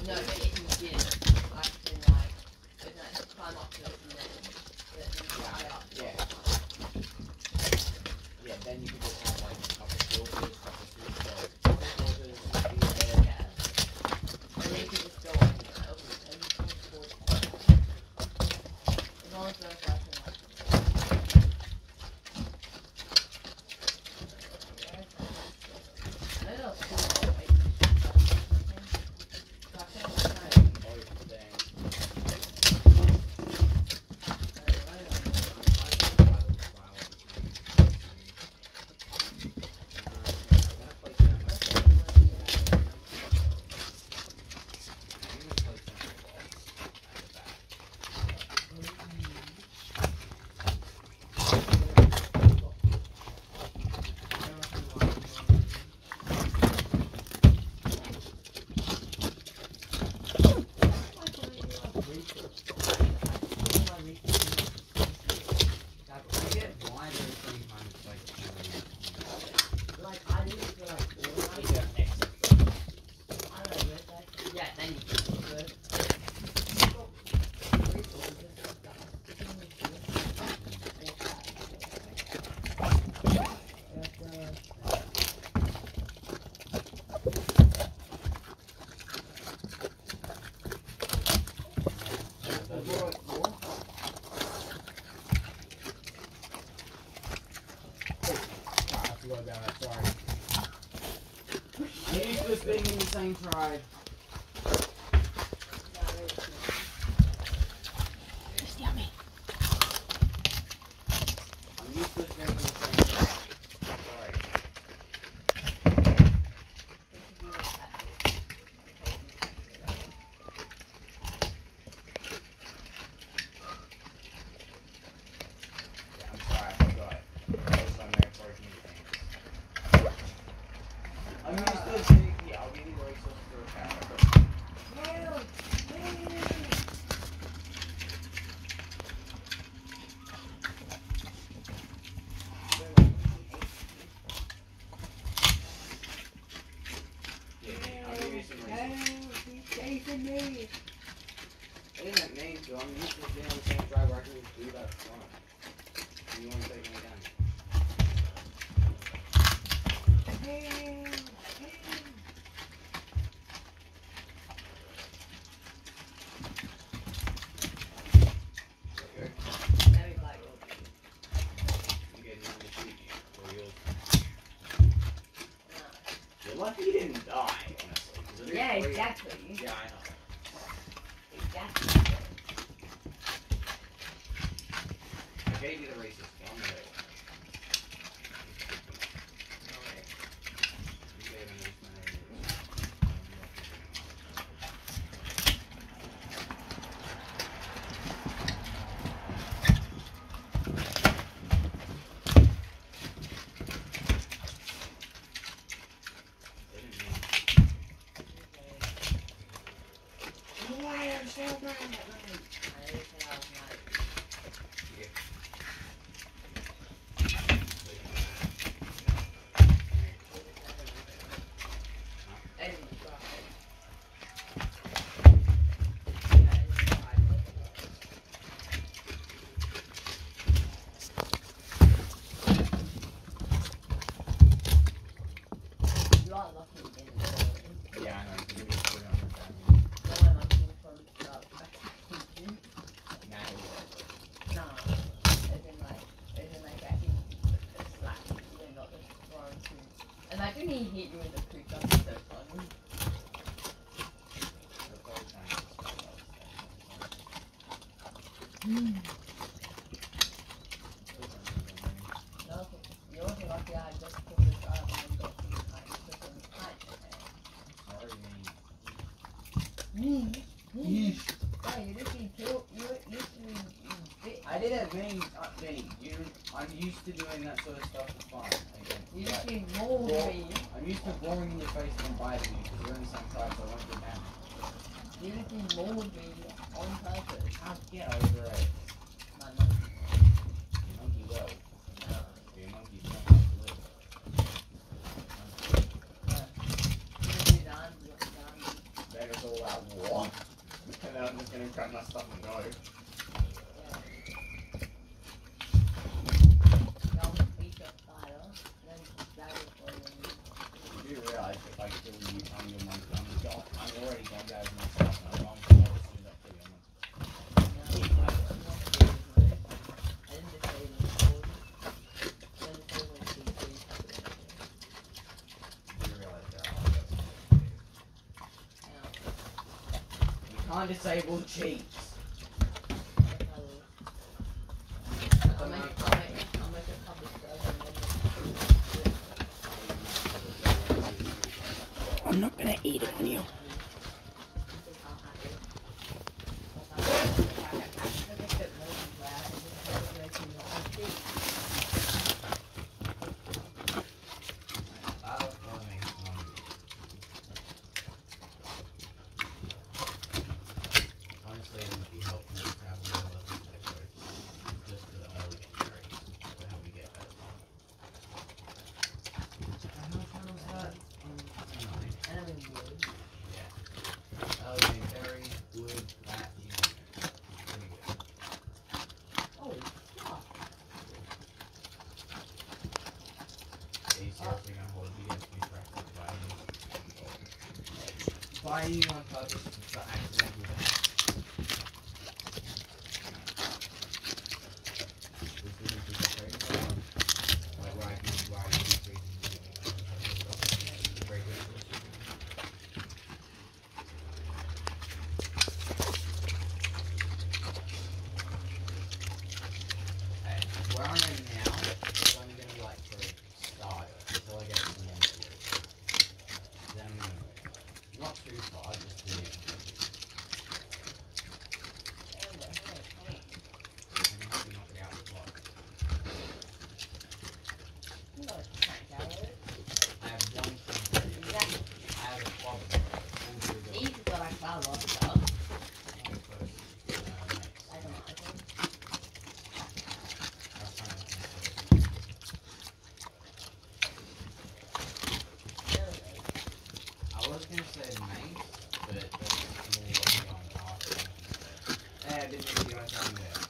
No, but if you did, like, then, like, climb up to it and then yeah. Yeah, then you can just have like a couple filters, couple filters, yeah. And then you can just go on and as long as those guys can, like, I know it's cool. Being in the same tribe. It's yummy. I'm used to being in the same tribe. Sorry. Yeah, I'm sorry, I forgot. I'm used to being. Yeah, I'll give you the resources for a power. Chasing me. It isn't me, so I'm used to being on the same drive where I can just do that fun. You want to take me down? You're lucky you didn't die, honestly. Yeah, exactly. Yeah, I know. Exactly. I gave you the racist one. You gave him this man. Yeah, I know. You can give me 300,000. Nah, as in like back in the slack, you're not just thrown to. Imagine he hit you in the creek, that'd be so funny. You're also lucky I just pulled this out and got some time to put some time in there. Yeesh. Yeah, you just been killed. You used to be bit. I didn't mean I'm used to doing that sort of stuff for fun. Again, You just been mauled me. I'm used to boring in your face and biting you because we're in the same tribe, so I won't get down. You just been mauled me on purpose. I'll get over it. Man, Monkey will. no. Your monkey's not going to live. You do that, you got done. Better go out. like, what? And then I'm just gonna grab my stuff and go. You do realise if I kill you, I'm your monkey. I'm already gone down with myself, and I'm wrong for what as soon as I kill your monkey. You do realise there are other you can't disable cheats. I'm not gonna eat it on you. Honestly, it would be helpful to have a little bit of episodes just for the early game berries to help me get better. How much time was that? Yeah. Early game berries, wood, that, you know. Pretty good. Are you seriously gonna hold it against me for accident biting on purpose for accidental death? Where I am now is only going to be like for a start until I get some more materials. Then I'm going to move. Not too far, just to the end. And hopefully knock it out with block. I have one thing. I have a closet. I was going to say mace, but that's more what I'm going after. I didn't think you guys down there.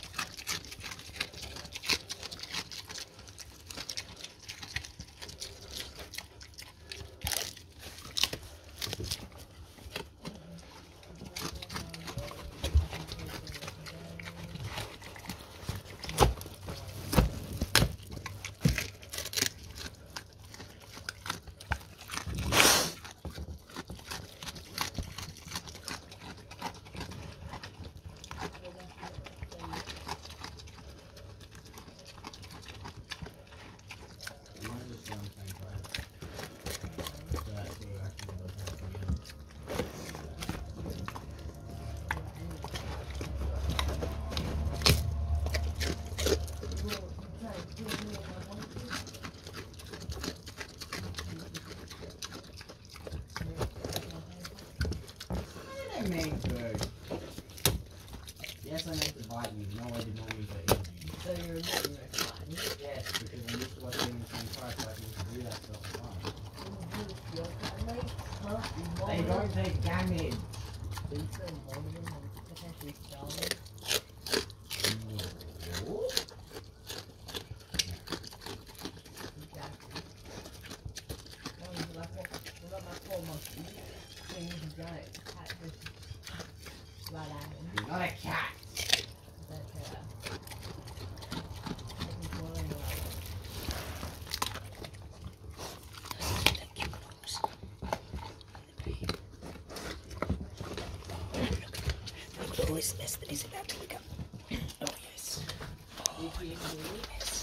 Main bird. Yes, I meant to bite you. No, I did not mean to eat you. So you're admitting you're fine? Yes, because I'm used to watching the same fight, so I can do that stuff fine. They don't take damage. You're not a cat. Look at all this mess that he's about to pick up. Oh yes. Oh yes.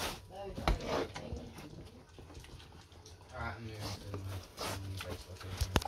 Alright, I'm moving to my new base location.